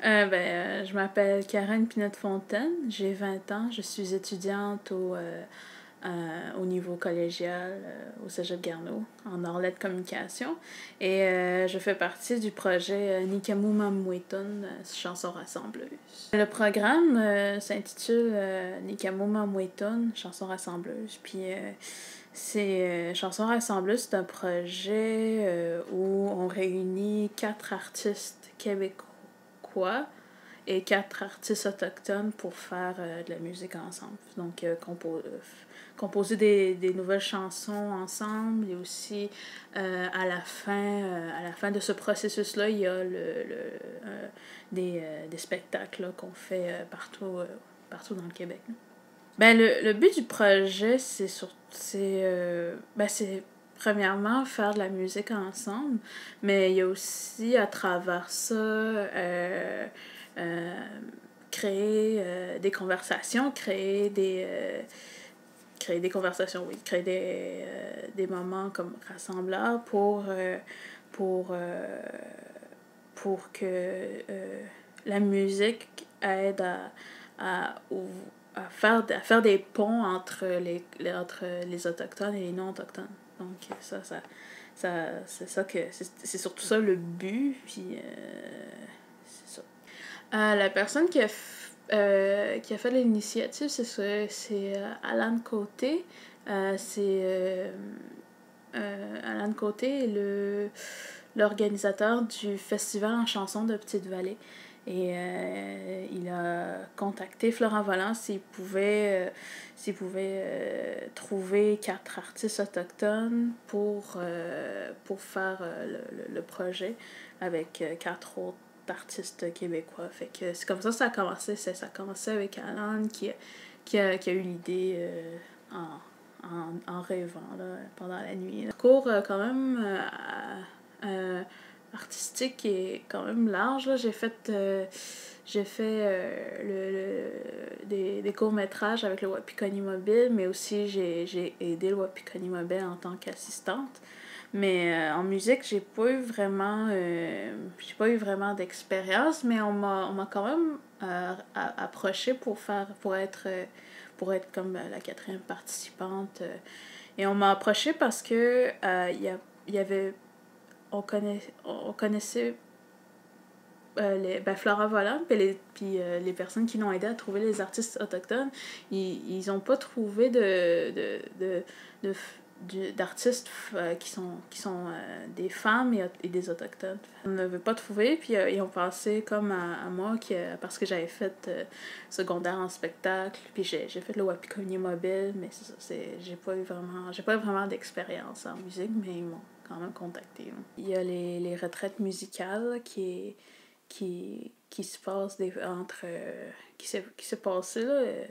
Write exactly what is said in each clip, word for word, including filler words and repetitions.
Euh, ben, euh, je m'appelle Karen Pinette-Fontaine, j'ai vingt ans, je suis étudiante au, euh, euh, au niveau collégial euh, au Cégep Garneau, en Orlet de communication, et euh, je fais partie du projet euh, Nikamu Mamweton, euh, chanson rassembleuse. Le programme euh, s'intitule euh, Nikamu Mamweton, chanson rassembleuse, puis euh, c'est euh, Chanson rassembleuse, c'est un projet euh, où on réunit quatre artistes québécois et quatre artistes autochtones pour faire euh, de la musique ensemble. Donc, euh, compo euh, composer des, des nouvelles chansons ensemble et aussi euh, à la fin euh, à la fin de ce processus-là, il y a le, le, euh, des, euh, des spectacles qu'on fait euh, partout, euh, partout dans le Québec. Ben, le, le but du projet, c'est sur, c'est, euh, ben, c'est premièrement faire de la musique ensemble, mais il y a aussi à travers ça euh, euh, créer euh, des conversations, créer des euh, créer des conversations, oui, créer des, euh, des moments comme rassembleurs pour euh, pour euh, pour que euh, la musique aide à, à, à, faire, à faire des ponts entre les, les, entre les autochtones et les non-autochtones. Donc ça, ça, ça c'est ça que c'est surtout ça le but. Puis euh, c'est ça. Euh, la personne qui a, euh, qui a fait l'initiative, c'est c'est euh, Alan Côté. Euh, c'est euh, euh, Alan Côté est le l'organisateur du festival en chanson de Petite-Vallée. Et euh, il a contacté Florent Volant s'il pouvait, euh, s'il pouvait euh, trouver quatre artistes autochtones pour, euh, pour faire euh, le, le, projet avec euh, quatre autres artistes québécois. Fait que c'est comme ça que ça a commencé. Ça a commencé avec Alan qui, qui, a, qui a eu l'idée euh, en, en, en rêvant là, pendant la nuit. Le cours euh, quand même euh, euh, artistique qui est quand même large. Là. J'ai fait, euh, j'ai fait euh, le, le, des, des courts-métrages avec le Wapikoni Mobile, mais aussi j'ai, j'ai aidé le Wapikoni Mobile en tant qu'assistante. Mais euh, en musique, j'ai pas eu vraiment euh, j'ai pas eu vraiment d'expérience, mais on m'a on m'a quand même euh, approché pour faire pour être euh, pour être comme la quatrième participante. Euh, et on m'a approché parce que euh, y, a, y avait on, connaît, on connaissait euh, les, ben, Flora Volant, puis les, puis, euh, les personnes qui l'ont aidé à trouver les artistes autochtones, ils, ils ont pas trouvé de, de, de, de, de d'artistes euh, qui sont, qui sont euh, des femmes et, et des autochtones. On ne veut pas trouver, puis euh, ils ont pensé comme à, à moi, qui, euh, parce que j'avais fait euh, secondaire en spectacle, puis j'ai, j'ai fait le Wapikoni Mobile, mais c'est ça, c'est, j'ai pas eu vraiment, j'ai pas eu vraiment d'expérience en musique, mais ils m'ont quand même contacté. Là. Il y a les, les retraites musicales qui est qui, qui se passe des, entre euh, qui s'est qui s'est passé là euh,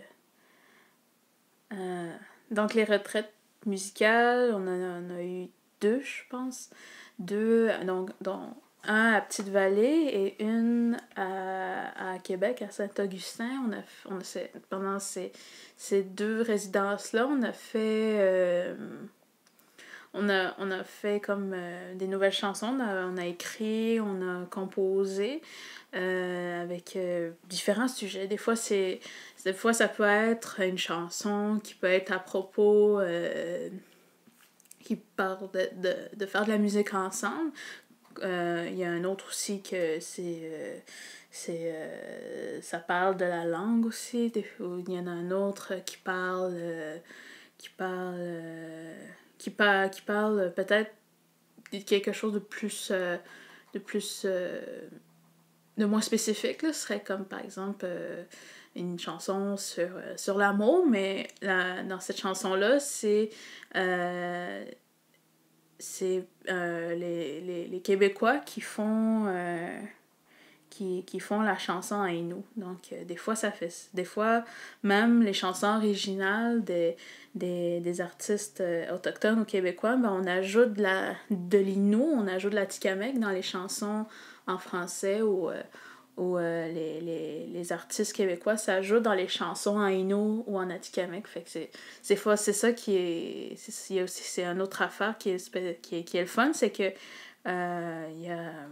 euh, donc les retraites musicales on en a, on a eu deux je pense deux donc dont un à Petite-Vallée et une à, à Québec à Saint-Augustin. On a, on a pendant ces, ces deux résidences là on a fait euh, On a, on a fait comme euh, des nouvelles chansons, on a, on a écrit, on a composé euh, avec euh, différents sujets. Des fois, c'est, des fois, ça peut être une chanson qui peut être à propos, euh, qui parle de, de, de faire de la musique ensemble. Il euh, y a un autre aussi que c'est... Euh, c'est euh, ça parle de la langue aussi. Il y en a un autre qui parle... Euh, qui parle... Euh, qui, par, qui parle peut-être de quelque chose de plus euh, de plus euh, de moins spécifique là. Ce serait comme par exemple euh, une chanson sur, euh, sur l'amour, mais la, dans cette chanson là c'est euh, c'est euh, les, les, les Québécois qui font euh, Qui, qui font la chanson en Innu. Donc, euh, des fois, ça fait... Des fois, même les chansons originales des, des, des artistes euh, autochtones ou québécois, ben, on ajoute de, la, de l'Innu, on ajoute de la Tikamek dans les chansons en français ou, euh, ou euh, les, les, les artistes québécois s'ajoutent dans les chansons en Innu ou en Atikamek. Fait que c'est, c'est, fois, c'est ça qui est... C'est, il y a aussi, c'est une autre affaire qui est, qui est, qui est le fun, c'est que euh, il y a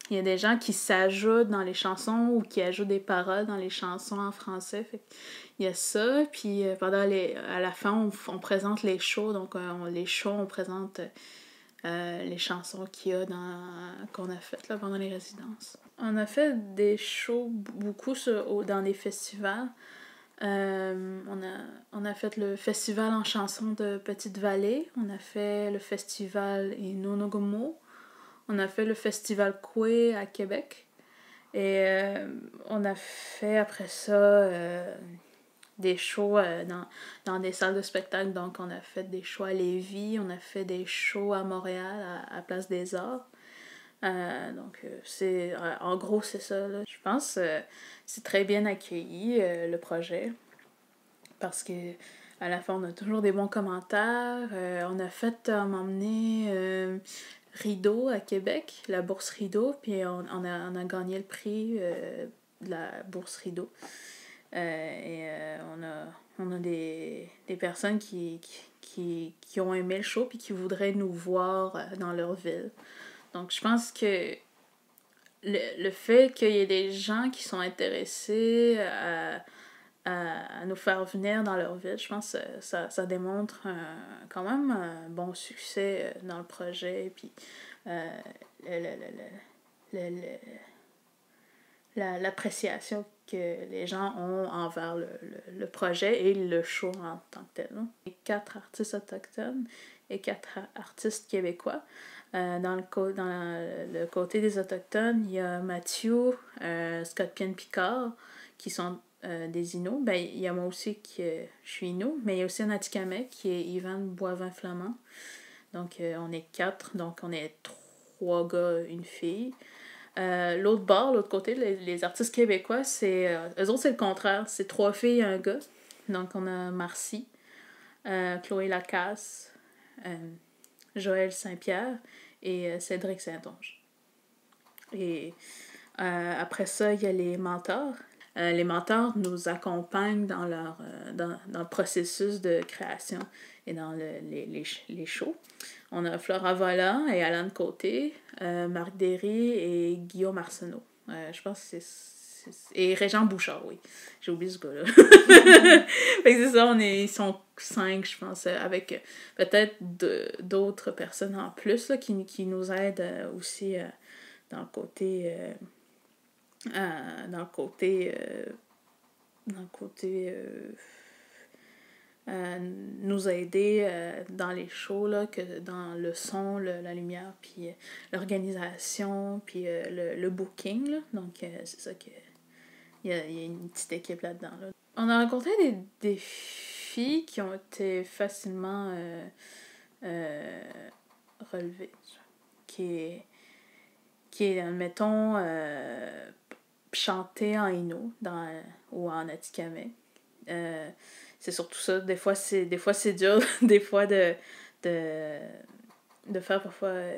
il y a des gens qui s'ajoutent dans les chansons ou qui ajoutent des paroles dans les chansons en français. Fait il y a ça, puis euh, pendant les, à la fin, on, on présente les shows. Donc, euh, on, les shows, on présente euh, les chansons qu'il y a dans, qu'on a faites là, pendant les résidences. On a fait des shows beaucoup sur, dans des festivals. Euh, on, a, on a fait le festival en chansons de Petite-Vallée. On a fait le festival Inonogomo. On a fait le festival Koué à Québec. Et euh, on a fait après ça euh, des shows euh, dans, dans des salles de spectacle. Donc, on a fait des shows à Lévis. On a fait des shows à Montréal, à, à Place des Arts. Euh, donc, euh, c'est euh, en gros, c'est ça. Là. Je pense que euh, c'est très bien accueilli, euh, le projet. Parce que à la fin, on a toujours des bons commentaires. Euh, on a fait euh, m'emmener euh, Rideau à Québec, la bourse Rideau, puis on, on, a, on a gagné le prix euh, de la bourse Rideau. Euh, et euh, on a, on a des, des personnes qui, qui, qui ont aimé le show puis qui voudraient nous voir euh, dans leur ville. Donc, je pense que le, le fait qu'il y ait des gens qui sont intéressés à, à, à nous faire venir dans leur ville, je pense que ça, ça démontre un, quand même un bon succès dans le projet. Puis, euh, le, le, le, le, le, la, l'appréciation que les gens ont envers le, le, le projet et le show en tant que tel. Hein. Quatre artistes autochtones et quatre artistes québécois. Euh, dans, le co- dans la, le côté des Autochtones, il y a Mathieu, euh, Scott Pien-Picard, qui sont euh, des Inuits. Ben, il y a moi aussi qui euh, je suis Inuit, mais il y a aussi un Atikamekw qui est Yvan Boivin-Flamand. Donc, euh, on est quatre, donc on est trois gars, une fille. Euh, l'autre bord, l'autre côté, les, les artistes québécois, c'est euh, eux autres, c'est le contraire. C'est trois filles et un gars. Donc, on a Marcy, euh, Chloé Lacasse, euh, Joël Saint-Pierre et euh, Cédric Saint-Onge. Et euh, après ça, il y a les mentors. Euh, les mentors nous accompagnent dans, leur, euh, dans, dans le processus de création et dans le, les, les, les shows. On a Flora Volant et Alan Côté, euh, Marc Derry et Guillaume Arsenault. Euh, je pense que c'est, c'est... Et Régent Bouchard, oui. J'ai oublié ce gars-là. Fait que c'est ça, on est, ils sont cinq, je pense, avec peut-être de, d'autres personnes en plus là, qui, qui nous aident aussi euh, dans le côté... Euh, euh, dans le côté... Euh, dans le côté... Euh, Euh, nous aider euh, dans les shows, là, que dans le son, le, la lumière, puis euh, l'organisation, puis euh, le, le booking. Là. Donc, euh, c'est ça que il y a, y a une petite équipe là-dedans. Là. On a rencontré des défis qui ont été facilement euh, euh, relevés. Qui est, qui est admettons, euh, chanter en Innu dans, ou en Atikamekw. Euh, c'est surtout ça. Des fois, c'est, des fois, c'est dur, des fois, de, de, de faire parfois euh,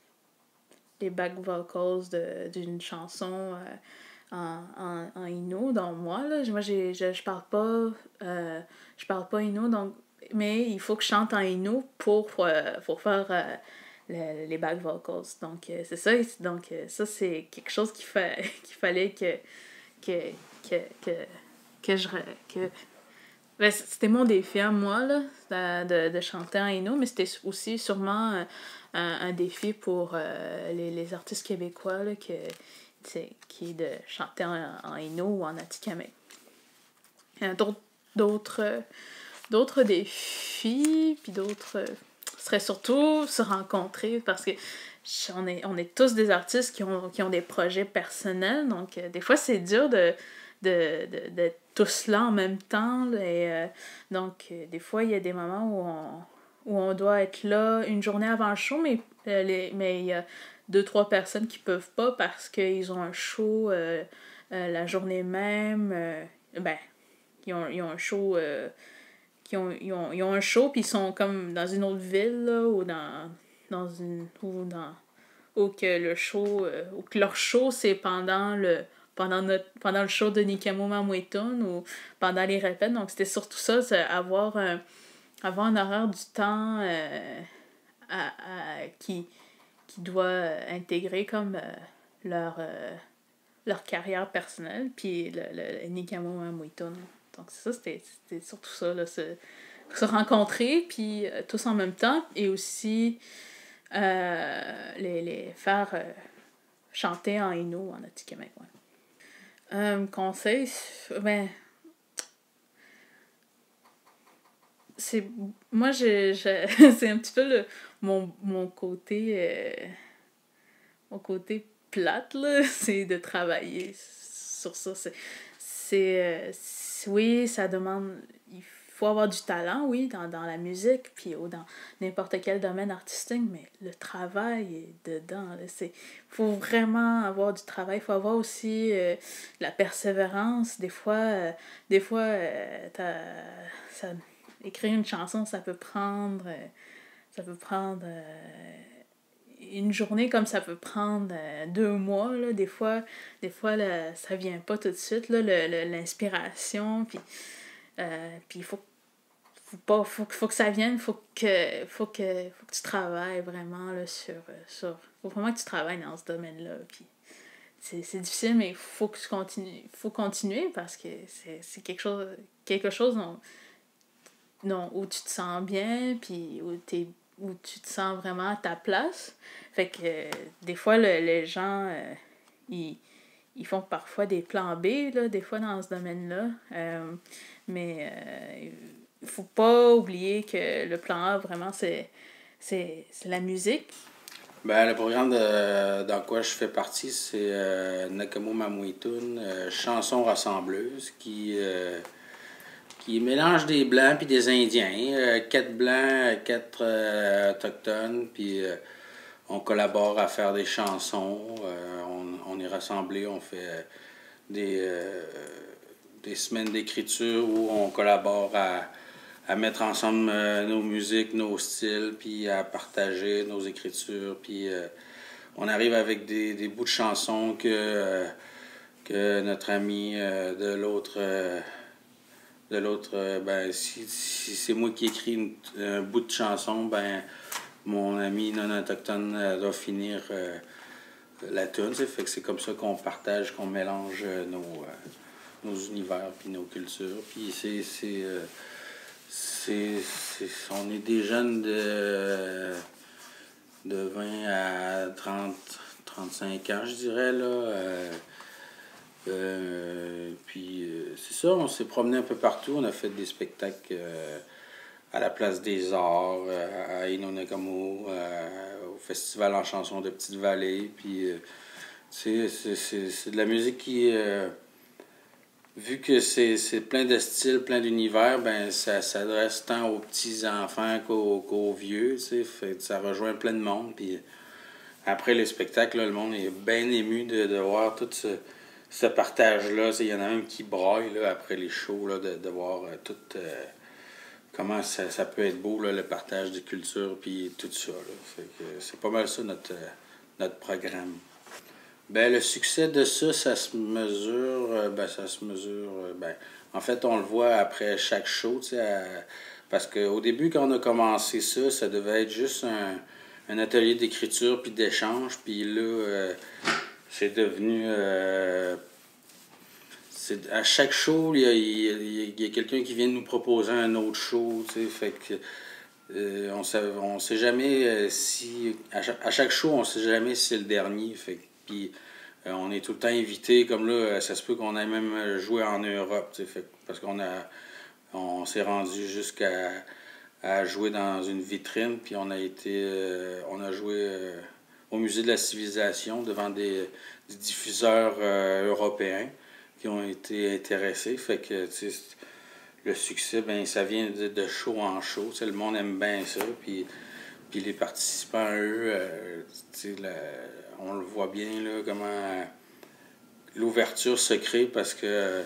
les back vocals de, d'une chanson euh, en, en, en Innu. Donc, moi, là, moi j'ai, je, je parle pas euh, je parle pas Innu, donc, mais il faut que je chante en Innu pour, euh, pour faire euh, le, les back vocals. Donc, euh, c'est ça. Donc, euh, ça, c'est quelque chose qu'il, fa- qu'il fallait que, que, que, que, que je... Que, ben, c'était mon défi à moi, là, de, de chanter en Innu, mais c'était aussi sûrement un, un défi pour euh, les, les artistes québécois, là, que, qui est de chanter en, en Innu ou en Atikamekw. Il y a d'autres, d'autres, d'autres défis, puis d'autres... Ce serait surtout se rencontrer, parce que on est, on est tous des artistes qui ont, qui ont des projets personnels, donc euh, des fois, c'est dur de... de, de, d'être tous là en même temps. Là, et, euh, donc, euh, des fois, il y a des moments où on, où on doit être là une journée avant le show, mais euh, les, mais il y a deux, trois personnes qui peuvent pas parce qu'ils ont un show euh, euh, la journée même. Euh, ben, ils ont, ils ont un show... Euh, qui ont, ils ont, ils ont un show, puis ils sont comme dans une autre ville, là, ou dans, dans une... ou dans... ou que le show... Euh, ou que leur show, c'est pendant le... Pendant, notre, pendant le show de Nikamo Mamwetun ou pendant les répètes. Donc, c'était surtout ça, c'est avoir un, avoir un horaire du temps euh, à, à, qui, qui doit intégrer comme euh, leur, euh, leur carrière personnelle, puis le, le Nikamo Amuitun. Donc ça, c'était surtout ça, là, se, se rencontrer, puis euh, tous en même temps, et aussi euh, les, les faire euh, chanter en Innu, en Atikamekw. Ouais. Euh, conseil, ben, c'est moi je, je c'est un petit peu le, mon, mon côté euh, mon côté plate là, c'est de travailler sur ça. C'est, c'est, euh, c'est oui, ça demande, il faut avoir du talent, oui, dans, dans la musique, puis ou dans n'importe quel domaine artistique, mais le travail est dedans. Il faut vraiment avoir du travail. Il faut avoir aussi euh, la persévérance. Des fois, euh, des fois euh, ça, écrire une chanson, ça peut prendre... Euh, ça peut prendre... Euh, une journée comme ça peut prendre euh, deux mois, là, des fois, des fois là, ça vient pas tout de suite, là, le, le, l'inspiration, puis euh, il faut, faut, pas, faut, faut que ça vienne, faut que, faut que, faut que tu travailles vraiment là, sur, sur... faut vraiment que tu travailles dans ce domaine-là, puis c'est, c'est difficile, mais il faut que tu continues, faut continuer parce que c'est, c'est quelque chose, quelque chose dont, dont, où tu te sens bien, puis où t'es où tu te sens vraiment à ta place. Fait que euh, des fois, le, les gens, euh, ils, ils font parfois des plans B, là, des fois dans ce domaine-là. Euh, mais il euh, faut pas oublier que le plan A, vraiment, c'est, c'est, c'est la musique. Ben, le programme de, dans quoi je fais partie, c'est euh, Nakamu Mamuitun, euh, chanson rassembleuse, qui... Euh, qui mélange des Blancs puis des Indiens. Euh, quatre Blancs, quatre euh, Autochtones, puis euh, on collabore à faire des chansons. Euh, on, on est rassemblés, on fait des, euh, des semaines d'écriture où on collabore à, à mettre ensemble euh, nos musiques, nos styles, puis à partager nos écritures. Puis euh, on arrive avec des, des bouts de chansons que, euh, que notre ami euh, de l'autre... Euh, De l'autre, ben, si, si c'est moi qui écris une, un bout de chanson, ben, mon ami non autochtone euh, doit finir euh, la tune. Fait que c'est comme ça qu'on partage, qu'on mélange euh, nos, euh, nos univers puis nos cultures. Puis c'est, c'est, euh, c'est, c'est, on est des jeunes de, de vingt à trente, trente-cinq ans, je dirais, là. Euh, Euh, puis euh, c'est ça, on s'est promené un peu partout. On a fait des spectacles euh, à la Place des Arts, euh, à Inonagamu, euh, au Festival en chanson de Petite-Vallée. Puis euh, c'est, c'est, c'est, c'est de la musique qui, euh, vu que c'est, c'est plein de styles, plein d'univers, ben ça s'adresse tant aux petits-enfants qu'aux, qu'aux vieux. Fait, ça rejoint plein de monde. Puis après les spectacles, là, le monde est bien ému de, de voir tout ce ce partage-là. Il y en a même qui braillent là, après les shows, là, de, de voir euh, tout euh, comment ça, ça peut être beau, là, le partage des cultures, puis tout ça. Là. Fait que c'est pas mal ça notre, euh, notre programme. Ben, le succès de ça, ça se mesure, euh, ben, ça se mesure, euh, ben, en fait, on le voit après chaque show, tu sais, à, parce qu'au début, quand on a commencé ça, ça devait être juste un, un atelier d'écriture puis d'échange, puis là, euh, c'est devenu... Euh, c'est, à chaque show, il y a, il y a, a quelqu'un qui vient nous proposer un autre show, tu sais, fait que euh, on sait, on sait jamais euh, si... À chaque, à chaque show, on sait jamais si c'est le dernier, fait que, puis euh, on est tout le temps invité, comme là, ça se peut qu'on ait même joué en Europe, tu sais, fait, parce qu'on a... On s'est rendu jusqu'à à jouer dans une vitrine, puis on a été... Euh, on a joué... Euh, au Musée de la Civilisation devant des, des diffuseurs euh, européens qui ont été intéressés. Fait que le succès, ben ça vient de, de show en show. T'sais, le monde aime bien ça. Puis, puis les participants, eux, euh, la, on le voit bien là, comment euh, l'ouverture se crée parce que euh,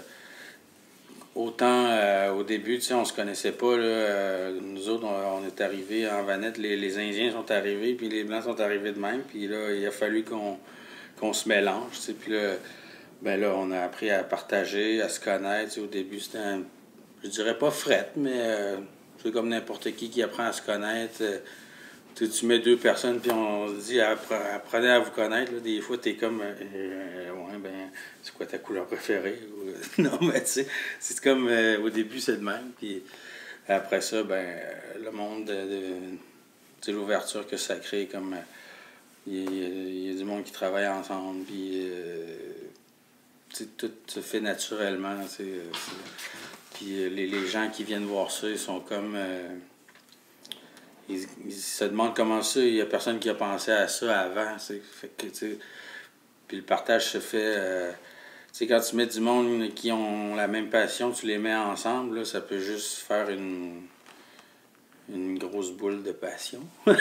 autant euh, au début, on se connaissait pas. Là, euh, nous autres, on, on est arrivés en Vanette, les, les Indiens sont arrivés, puis les Blancs sont arrivés de même. Puis là, il a fallu qu'on, qu'on se mélange. Puis là, ben là, on a appris à partager, à se connaître. Au début, c'était, un, je dirais pas frette, mais euh, c'est comme n'importe qui qui apprend à se connaître. Euh, Tu, tu mets deux personnes, puis on se dit, apprenez à vous connaître. Là. Des fois, t'es comme, euh, euh, ouais, ben, c'est quoi ta couleur préférée? Non, mais tu sais, c'est comme, euh, au début, c'est le même. Puis après ça, ben, le monde, de, de tu sais, l'ouverture que ça crée, comme, il euh, y, y, a du monde qui travaille ensemble, puis, euh, tu sais, tout se fait naturellement, tu sais. Puis les, les gens qui viennent voir ça, ils sont comme. Euh, ils, ils se demandent comment ça, il n'y a personne qui a pensé à ça avant. Fait que, puis le partage se fait. Euh, tu sais, quand tu mets du monde qui ont la même passion, tu les mets ensemble, là, ça peut juste faire une. Une grosse boule de passion.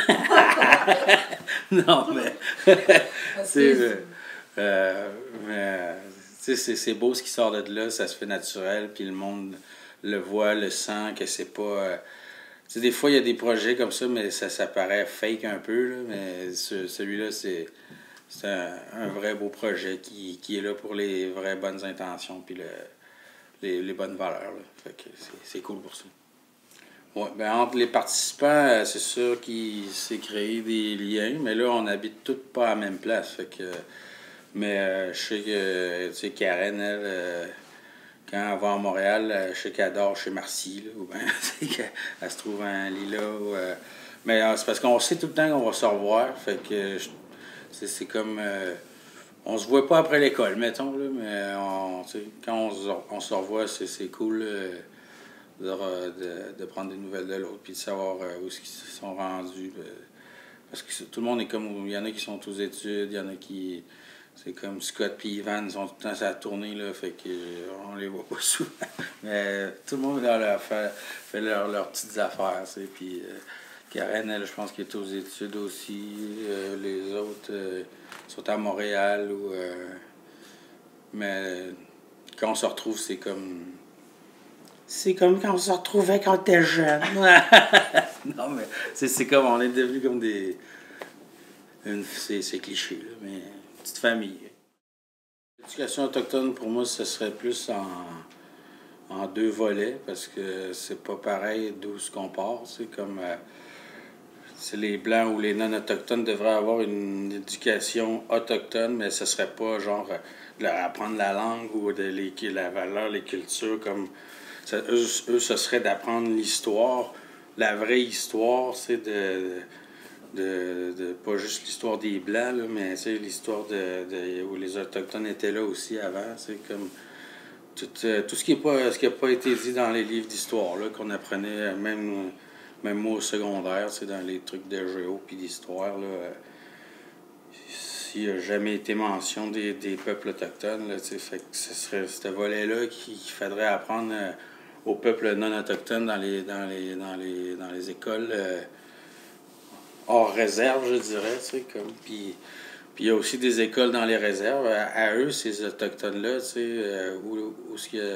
Non, mais. c'est. Euh, euh, mais. Tu sais, c'est beau ce qui sort de là, ça se fait naturel, puis le monde le voit, le sent, que c'est pas... Euh, tu sais, des fois, il y a des projets comme ça, mais ça, ça paraît fake un peu, là, mais ce, celui-là, c'est un, un vrai beau projet qui, qui est là pour les vraies bonnes intentions, puis le, les, les bonnes valeurs, là. Fait que c'est cool pour ça. Ouais, ben entre les participants, c'est sûr qu'il s'est créé des liens, mais là, on habite tous pas à la même place, fait que... Mais euh, je sais que, tu sais, Karen, elle, euh, quand elle va à Montréal, euh, je sais qu'elle dort chez Marcy, là, ou bien, qu'elle se trouve un lit là. Ou, euh, mais euh, c'est parce qu'on sait tout le temps qu'on va se revoir, fait que c'est comme... Euh, on se voit pas après l'école, mettons, là, mais on, quand on, on se revoit, c'est cool euh, de, de, de prendre des nouvelles de l'autre, puis de savoir euh, où ils sont rendus. Euh, parce que tout le monde est comme... Il y en a qui sont aux études, il y en a qui... C'est comme Scott et Ivan, ils sont tout le temps sur la tournée, là, fait que euh, on les voit pas souvent. Mais tout le monde là, fait, fait leurs leur petites affaires, tu sais. Puis euh, Karen, elle, je pense qu'elle est aux études aussi. Euh, les autres euh, sont à Montréal. Ou, euh, mais quand on se retrouve, c'est comme... C'est comme quand on se retrouvait quand on était jeune. Non, mais c'est comme... On est devenus comme des... C'est cliché, là, mais... Petite famille. L'éducation autochtone, pour moi, ce serait plus en, en deux volets, parce que c'est pas pareil d'où ce qu'on part. C'est comme euh, les Blancs ou les non-autochtones devraient avoir une éducation autochtone, mais ce serait pas genre euh, apprendre la langue ou de les, la valeur, les cultures. Comme ça, eux, eux, ce serait d'apprendre l'histoire, la vraie histoire, c'est de... De, de pas juste l'histoire des Blancs, là, mais l'histoire de, de où les Autochtones étaient là aussi avant. C'est comme tout, euh, tout ce qui n'a pas, pas été dit dans les livres d'histoire, qu'on apprenait, même, même moi au secondaire, dans les trucs de géo puis d'histoire. Euh, s'il n'a jamais été mention des, des peuples autochtones, là, fait que ce serait ce volet-là qu'il faudrait apprendre euh, aux peuples non autochtones dans les, dans les, dans les, dans les écoles. Euh, hors réserve, je dirais, tu sais, comme, puis il y a aussi des écoles dans les réserves. À, à eux, ces Autochtones-là, tu sais, euh, où, où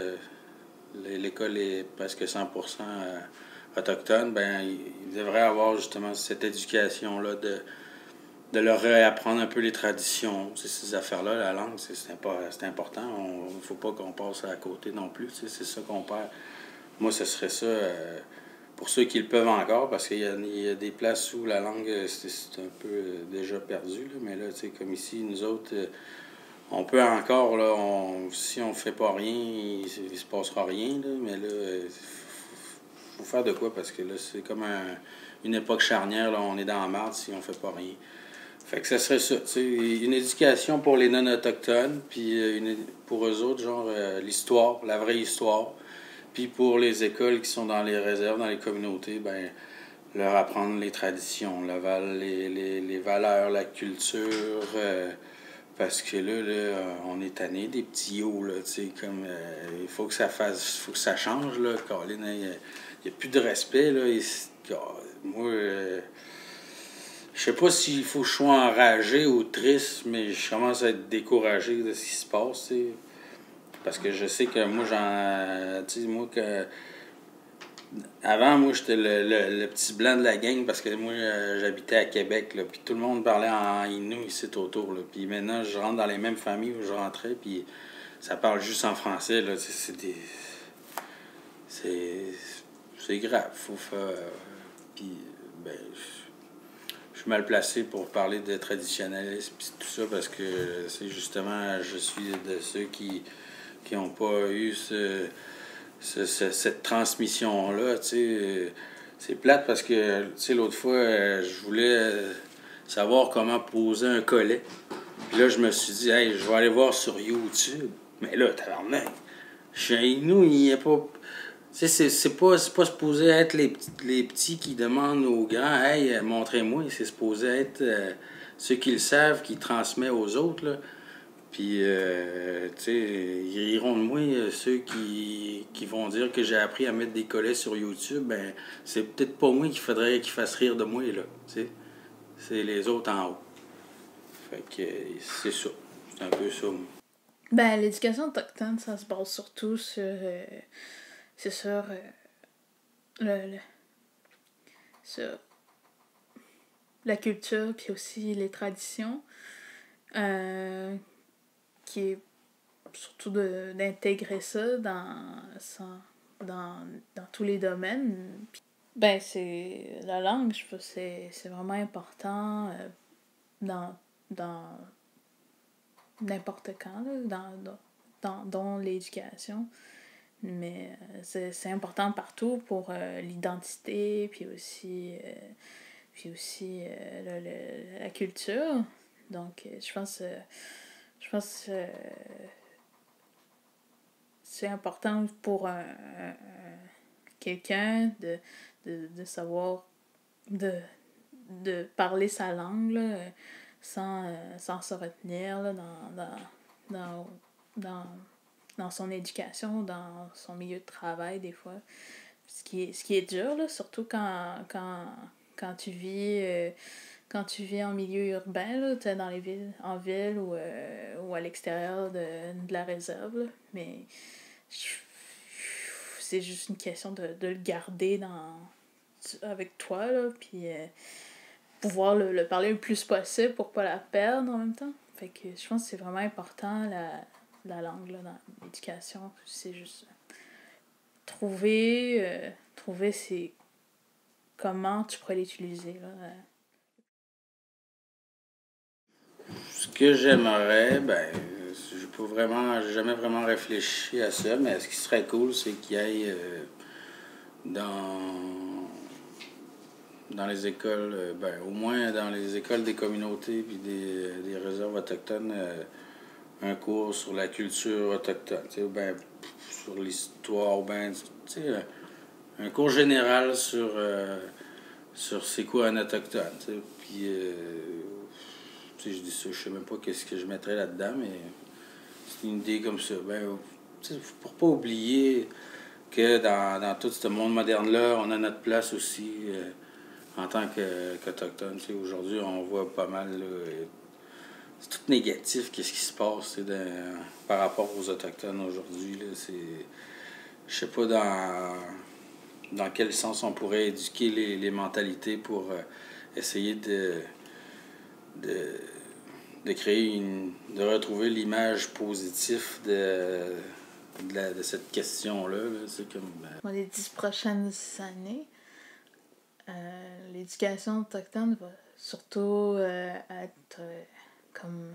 l'école est presque cent pour cent euh, autochtone, ben ils devraient avoir justement cette éducation-là de, de leur réapprendre un peu les traditions, ces affaires-là. La langue, c'est important. Il ne faut pas qu'on passe à côté non plus, c'est ça qu'on perd. Moi, ce serait ça... Euh, pour ceux qui le peuvent encore, parce qu'il y, y a des places où la langue, c'est un peu euh, déjà perdu, là, mais là, tu sais, comme ici, nous autres, euh, on peut encore, là, on, si on fait pas rien, il, il se passera rien, là, mais là, il faut, faut faire de quoi, parce que là, c'est comme un, une époque charnière, là, on est dans la marde si on fait pas rien. Fait que ça serait ça, tu sais, une éducation pour les non-autochtones, puis une, pour eux autres, genre, euh, l'histoire, la vraie histoire. Puis pour les écoles qui sont dans les réserves, dans les communautés, ben leur apprendre les traditions, la, les, les, les valeurs, la culture. Euh, parce que là, là, on est tanné des petits hauts, là, tu sais, comme... Euh, il faut que ça fasse... faut que ça change, là, Colin. Il n'y a, a plus de respect, là. Et, moi... Euh, je sais pas s'il faut que je sois enragé ou triste, mais je commence à être découragé de ce qui se passe, tu sais. Parce que je sais que moi, j'en... Tu sais, moi, que... Avant, moi, j'étais le, le, le petit blanc de la gang parce que moi, euh, j'habitais à Québec, là. Puis tout le monde parlait en Innu ici autour, là. Puis maintenant, je rentre dans les mêmes familles où je rentrais, puis ça parle juste en français, là. C'est des... C'est... C'est grave. Faut faire... Puis, ben... suis mal placé pour parler de traditionnalisme et tout ça parce que c'est justement, je suis de ceux qui qui n'ont pas eu ce, ce, ce, cette transmission-là. C'est plate parce que l'autre fois, je voulais savoir comment poser un collet. Puis là, je me suis dit, hey, je vais aller voir sur YouTube. Mais là, tabarnak, chez nous, il n'y a pas. Tu sais, c'est pas, pas supposé être les, les petits qui demandent aux grands, hey, montrez-moi. C'est supposé être euh, ceux qui le savent, qui transmettent aux autres, là. Puis, euh, tu sais, ils riront de moi, ceux qui, qui vont dire que j'ai appris à mettre des collets sur YouTube. Ben, c'est peut-être pas moi qu'il faudrait qu'ils fassent rire de moi, là. Tu sais, c'est les autres en haut. Fait que c'est ça. C'est un peu ça. Ben, l'éducation autochtone, ça se base surtout sur. Euh, c'est sur. Euh, le, le, sur la culture, puis aussi les traditions. Euh, qui est surtout d'intégrer ça dans, dans, dans tous les domaines. Ben, c'est la langue, je pense que c'est vraiment important euh, dans, dans n'importe quand, là, dans, dans, dans l'éducation. Mais euh, c'est important partout pour euh, l'identité, puis aussi, euh, puis aussi euh, le, le, la culture. Donc, je pense euh, je pense que euh, c'est important pour un, un, un, quelqu'un de, de, de savoir de, de parler sa langue là, sans, euh, sans se retenir là, dans, dans, dans, dans, dans son éducation, dans son milieu de travail des fois. Ce qui est, ce qui est dur, là, surtout quand, quand, quand tu vis... Euh, quand tu vis en milieu urbain, là, t'es dans les villes, en ville ou, euh, ou à l'extérieur de, de la réserve. Là. Mais c'est juste une question de, de le garder dans, avec toi, là, puis euh, pouvoir le, le parler le plus possible pour pas la perdre en même temps. Fait que je pense que c'est vraiment important, la, la langue, là, dans l'éducation. C'est juste trouver, euh, trouver c'est comment tu pourrais l'utiliser, là. Ce que j'aimerais, ben, j'ai pas vraiment, j'ai jamais vraiment réfléchi à ça, mais ce qui serait cool, c'est qu'il y ait euh, dans, dans les écoles, euh, ben, au moins dans les écoles des communautés puis des, des réserves autochtones, euh, un cours sur la culture autochtone, tu sais, ben, sur l'histoire, ben, tu sais, un cours général sur, euh, sur c'est quoi un autochtone, tu sais, puis euh, je dis ça, je sais même pas qu'est-ce que je mettrais là-dedans, mais c'est une idée comme ça. Ben, pour pas oublier que dans, dans tout ce monde moderne-là, on a notre place aussi euh, en tant qu'Autochtone. Aujourd'hui, on voit pas mal. Là, c'est tout négatif, qu'est-ce qui se passe de, par rapport aux Autochtones aujourd'hui. Je sais pas dans, dans quel sens on pourrait éduquer les, les mentalités pour euh, essayer de. de de créer une. de retrouver l'image positive de, de, la, de cette question-là. Là. C'est comme. Euh... Dans les dix prochaines années, euh, l'éducation autochtone va surtout euh, être euh, comme.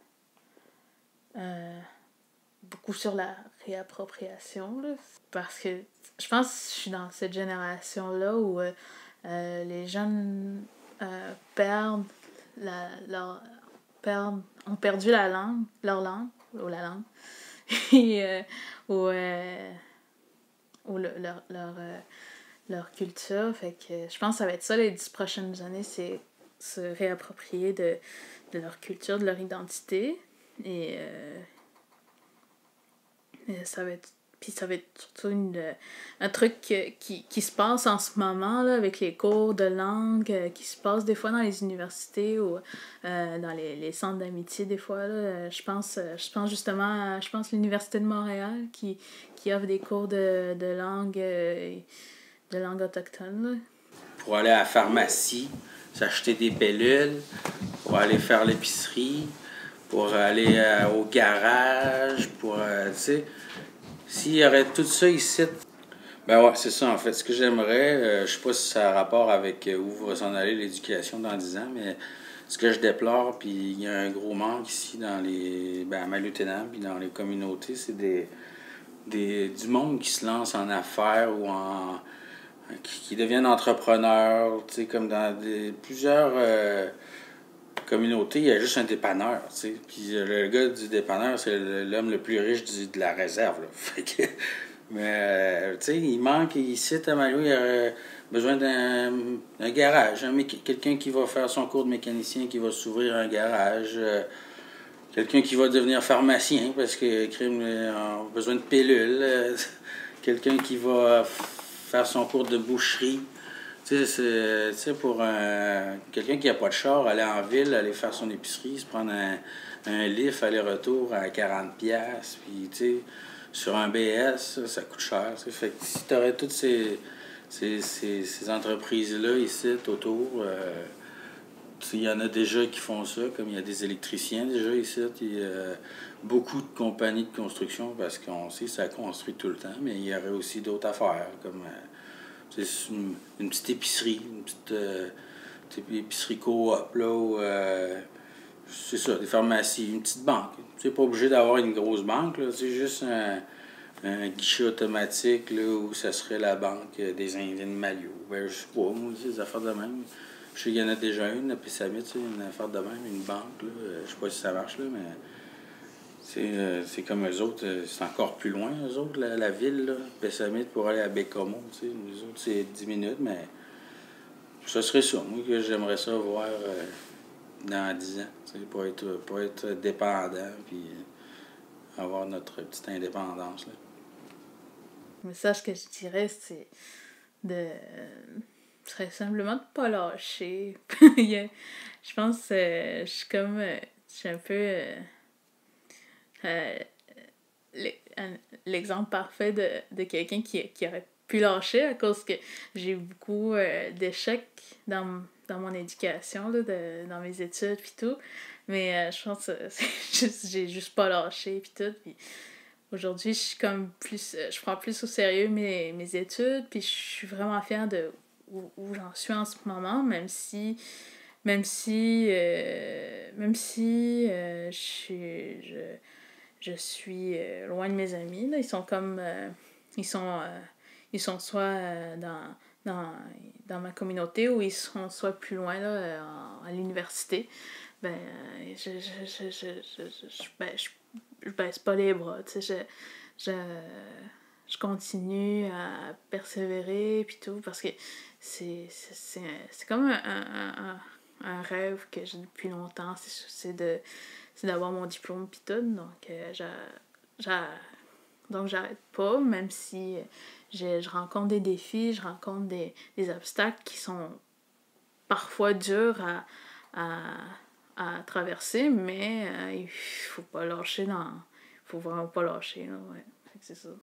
Euh, beaucoup sur la réappropriation, là. Parce que je pense que je suis dans cette génération-là où euh, euh, les jeunes euh, perdent la, leur. Perdent, ont perdu la langue, leur langue, ou la langue, et, euh, ou, euh, ou le, leur, leur, euh, leur culture. Fait que je pense que ça va être ça les dix prochaines années, c'est se réapproprier de, de leur culture, de leur identité. Et, euh, et ça va être Puis ça va être surtout une, un truc qui, qui se passe en ce moment là, avec les cours de langue, euh, qui se passe des fois dans les universités ou euh, dans les, les centres d'amitié des fois. Là. Je pense, je pense justement à je pense, l'Université de Montréal qui, qui offre des cours de, de langue euh, de langue autochtone. Là. Pour aller à la pharmacie, s'acheter des pilules, pour aller faire l'épicerie, pour aller euh, au garage, pour, euh, tu sais... S'il y aurait tout ça ici, Ben ouais, c'est ça en fait. Ce que j'aimerais, euh, je sais pas si ça a rapport avec euh, où va s'en aller l'éducation dans dix ans, mais ce que je déplore, puis il y a un gros manque ici dans les. Ben, à Malothénam, puis dans les communautés, c'est des, des, du monde qui se lance en affaires ou en. qui, qui deviennent entrepreneurs, tu sais, comme dans des, plusieurs euh, communautés, il y a juste un dépanneur, tu sais. Puis euh, le gars du dépanneur, c'est l'homme le plus riche du- de la réserve, là. Fait que, mais, euh, tu sais, il manque, ici, à Malo, il y aurait besoin d'un d'un garage. Un méca- quelqu'un qui va faire son cours de mécanicien, qui va s'ouvrir un garage. euh, quelqu'un qui va devenir pharmacien parce que crime euh, a besoin de pilules. euh, quelqu'un qui va faire son cours de boucherie. Tu sais, c'est- tu sais, pour un, quelqu'un qui n'a pas de char, aller en ville, aller faire son épicerie, se prendre un, un lift aller-retour à quarante pièces puis tu sais, sur un B S, ça, ça coûte cher. Tu sais. Fait que si tu aurais toutes ces, ces, ces, ces entreprises-là ici, autour, euh, tu sais, il y en a déjà qui font ça, comme il y a des électriciens déjà ici, il y a beaucoup de compagnies de construction, parce qu'on sait que ça construit tout le temps, mais il y aurait aussi d'autres affaires, comme euh, tu sais, une, une petite épicerie, une petite euh, tu sais, épicerie coop, là, où, euh, c'est ça, des pharmacies, une petite banque. Tu n'es pas obligé d'avoir une grosse banque, là, c'est juste un, un guichet automatique, là, où ça serait la banque des Indiens de Malio. Ben, je sais pas, moi aussi, des affaires de même. Je sais qu'il y en a déjà une, à Pessamit, tu sais, une affaire de même, une banque, là. Euh, Je sais pas si ça marche, là, mais c'est, euh, c'est comme eux autres, euh, c'est encore plus loin, eux autres, la, la ville, là, Pessamit, pour aller à Bécomo, tu sais. Les autres, c'est dix minutes, mais ce serait ça, moi, que j'aimerais ça voir euh, dans dix ans, tu sais, pour être, pour être dépendant, puis euh, avoir notre petite indépendance, là. Le message que je dirais, c'est de. serait simplement de pas lâcher. Il y a- je pense que euh, je suis comme. euh, je suis un peu. euh, euh, l'e- un- l'exemple parfait de, de quelqu'un qui, qui aurait pu lâcher à cause que j'ai eu beaucoup euh, d'échecs dans, m- dans mon éducation, là, de, dans mes études puis tout. Mais euh, je pense que c'est juste, j'ai juste pas lâché puis tout. Puis aujourd'hui, je suis comme plus. euh, Je prends plus au sérieux mes, mes études, puis je suis vraiment fière de où, où j'en suis en ce moment, même si. Même si. euh, même si euh, je suis. Je, je suis euh, loin de mes amis. Là. Ils sont comme. euh, ils sont. euh, ils sont soit euh, dans, dans, dans ma communauté ou ils sont soit plus loin là, euh, en- à l'université. Ben, euh, je, je, je, je, je, je, je, ben, je, je baisse pas les bras. Tu sais, je, je, je continue à persévérer puis tout parce que c'est, c'est, c'est, c'est comme un, un, un, un rêve que j'ai depuis longtemps. C'est, c'est de c'est d'avoir mon diplôme pis tout. Donc, euh, j'a, j'a, donc j'arrête pas, même si je, je rencontre des défis, je rencontre des, des obstacles qui sont parfois durs à, à, à traverser, mais euh, il faut pas lâcher dans. Il faut vraiment pas lâcher, là, ouais. Fait que c'est ça.